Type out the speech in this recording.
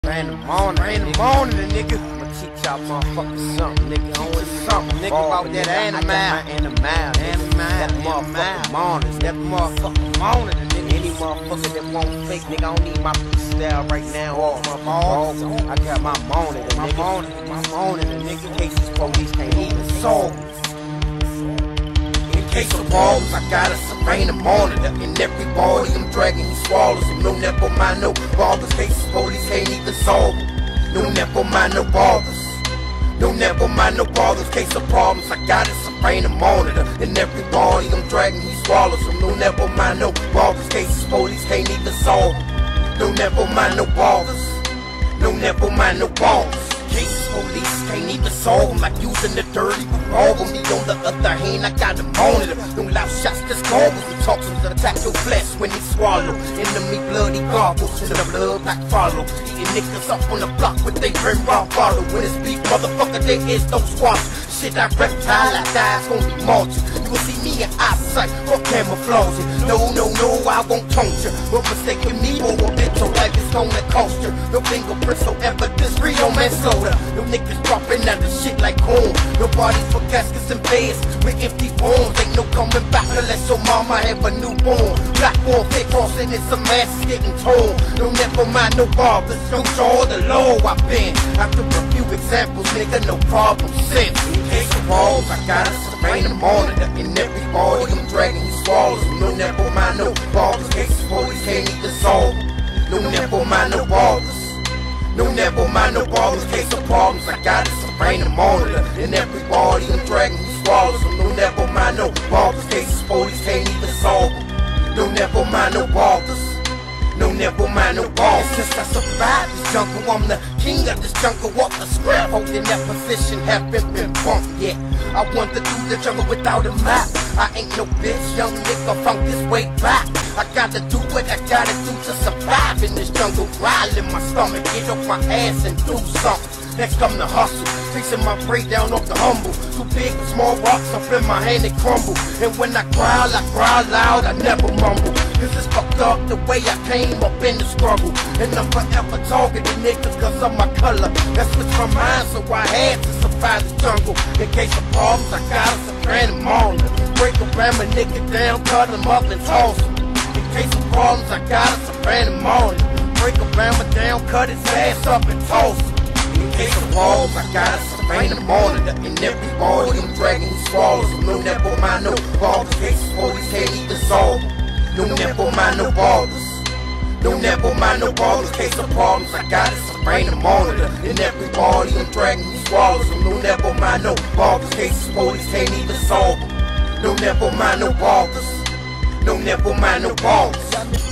Random morning, nigga. I'ma teach y'all motherfuckers something, nigga. Only something, nigga, about that animal. That motherfucking morning. That motherfucking morning, nigga. Any motherfucker that won't fake, nigga, I don't need my freestyle right now. All my balls. I got my morning, nigga. My morning, nigga. Cases police can't even solve. In case of balls, I got a Serena monitor. In every body I'm dragging, he swallows him. No, never mind, no ballers. Cases police can't even solve them. No, never mind, no ballers. No, never mind, no ballers. Case of problems, I got a Serena monitor. In every body I'm dragging, he swallows him. No, never mind, no ballers. Cases police can't even solve them. No, never mind, no ballers. No, never mind, no ballers. Cases police can't even solve them, like using the dirty revolver. Me on the other hand, I got a monitor. Them loud shots just gobbles and toxins attack your flesh when they swallow. Enemy bloody goggles and the blood back follow. Eating niggas up on the block with they rim raw bottle. When it's beat, motherfucker, they is don't squash. Shit, that reptile, I die, it's gonna be marching. You will see me in eyesight, or camouflaging. No, I won't taunt you. But mistaking me for a bitch, your life is gonna cost you. No fingerprints, no evidence, real manslaughter. No niggas dropping out of shit like corn. No bodies for caskets and beds with empty forms. Ain't no coming back unless your mama have a newborn. Black wall, thick crossing and some asses getting torn. No, never mind, no barbers, no jaw, the low I've been. After a few examples, nigga, no problem since. In case of balls, I got a Serena monitor. In every body I'm dragging, he swallows. No, never mind, no barbers. Cases police can't even solve. No, never mind, no barbers. No, never mind, no ballers. Case of problems, I got a Serena monitor. In every body I'm dragging, he swallows them. No, never mind, no ballers. Cases police can't even solve them. No, never mind, no ballers. No, never mind, no balls. Since I survived this jungle, I'm the king of this jungle. Walk the square, holding that position, haven't been bumped yet. I want to do the jungle without a map. I ain't no bitch, young nigga, from this way back. I gotta do what I gotta do to survive in this jungle. Growl in my stomach, get off my ass and do something. Next come the hustle, fixing my prey down off the humble. Too big, small rocks up in my hand, they crumble. And when I growl loud, I never mumble. This is fucked up the way I came up in the struggle. And I'm forever talking to niggas cause of my color. That's what's my mind, so I had to survive the jungle. In case of problems, I got a Serena monitor. Break a ram a nigga down, cut him up and toss him. In case of problems, I got a Serena monitor. Break a ram down, cut his ass up and toss him. In case of walls, I got a Serena monitor. In every body I'm dragging, he swallows them. No, never mind, no ballers. Cases police can't even solve them. No, never mind, no ballers. No, never mind, no ballers. Case of problems, I got a Serena monitor. In every body I'm dragging, he swallows them. No, never mind, no ballers. Cases police can't even solve them. No, never mind, no ballers. No, never mind, no ballers.